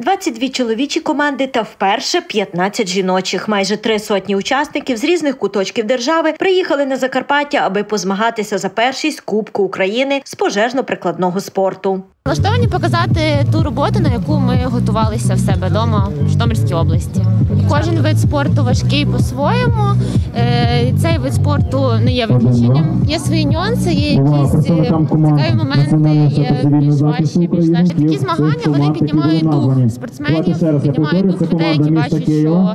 22 чоловічі команди та вперше 15 жіночих. Майже 300 учасників з різних куточків держави приїхали на Закарпаття, аби позмагатися за першість Кубку України з пожежно-прикладного спорту. Налаштовані показати ту роботу, на яку ми готувалися в себе вдома в Житомирській області. Кожен вид спорту важкий по-своєму. Цей вид спорту не є виключенням. Є свої нюанси, є якісь цікаві моменти, є більш важчі, більш легші. Такі змагання, вони піднімають дух спортсменів, піднімають дух людей, які бачать,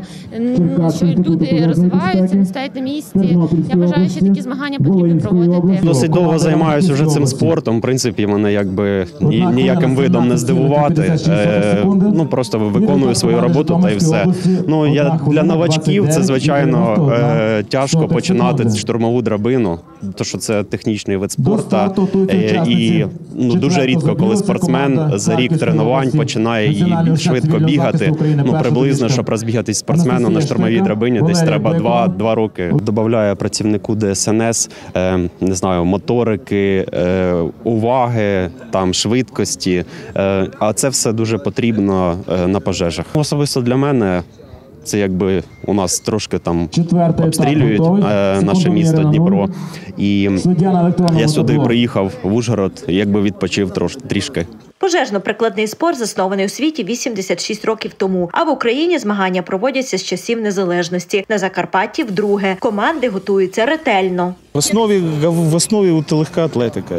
що люди розвиваються, не стоять на місці. Я вважаю, що такі змагання потрібно проводити. Досить довго займаюся вже цим спортом. В принципі, мене якби ніяким видом не здивувати. Просто виконую свою роботу та й все. Для новачків це, звичайно, тяжко починати штурмову драбину, тому що це технічний вид спорту. І дуже рідко, коли спортсмен за рік тренувань починає швидко бігати. Приблизно, щоб розбігатись спортсмену на штурмовій драбині, десь треба 2 роки. Добавляє працівнику ДСНС, не знаю, моторики, уваги, швидкості. А це все дуже потрібно на пожежах. Особисто для мене це якби у нас трошки обстрілюють наше місто Дніпро. І я сюди приїхав в Ужгород, якби відпочив трішки. Пожежно-прикладний спорт заснований у світі 86 років тому, а в Україні змагання проводяться з часів незалежності. На Закарпатті вдруге. Команди готуються ретельно. В основі легка атлетика.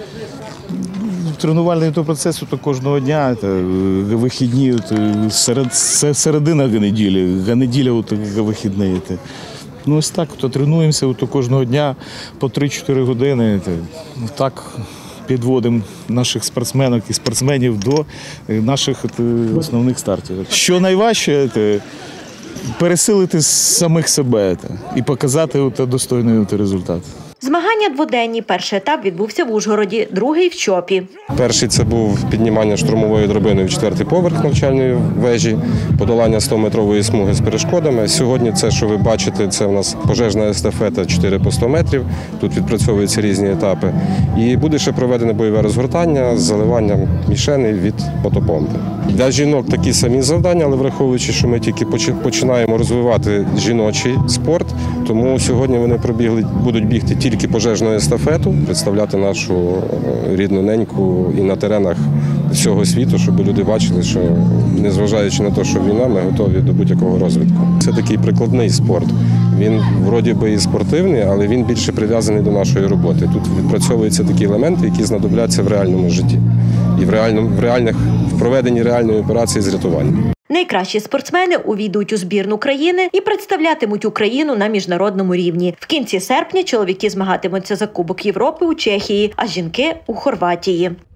Тренувальний процес кожного дня, вихідні, середина неділі, неділя вихідні. Ось так, тренуємося кожного дня по 3-4 години. Так підводимо наших спортсменок і спортсменів до наших основних стартів. Що найважче – пересилити самих себе і показати достойний результат. Змагання дводенні. Перший етап відбувся в Ужгороді, другий – в Чопі. Перший – це був піднімання штурмової драбини в 4-й поверх навчальної вежі, подолання 100-метрової смуги з перешкодами. Сьогодні це, що ви бачите, це у нас пожежна естафета 4 по 100 метрів. Тут відпрацьовуються різні етапи. І буде ще проведене бойове розгортання з заливанням мішеней від мотопомпи. Для жінок такі самі завдання, але враховуючи, що ми тільки починаємо розвивати жіночий спорт, тому сьогодні вони будуть бігти тільки пожежну естафету, представляти нашу рідну неньку і на теренах всього світу, щоб люди бачили, що незважаючи на те, що війна, ми готові до будь-якого розвитку. Це такий прикладний спорт. Він вроді би і спортивний, але він більше прив'язаний до нашої роботи. Тут відпрацьовуються такі елементи, які знадобляться в реальному житті і в проведенні реальної операції з рятування. Найкращі спортсмени увійдуть у збірну країни і представлятимуть Україну на міжнародному рівні. В кінці серпня чоловіки змагатимуться за Кубок Європи у Чехії, а жінки – у Хорватії.